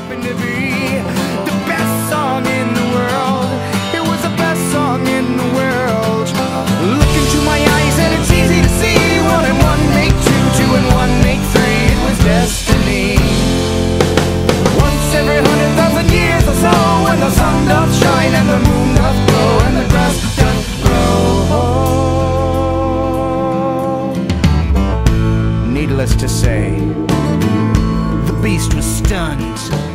happened to be the best song in the world. It was the best song in the world. Look into my eyes and it's easy to see. 1 and 1 make 2, 2 and 1 make 3. It was destiny. Once every 100,000 years or so, when the sun doth shine and the moon doth glow and the grass doth grow. Needless to say, the beast was stunned.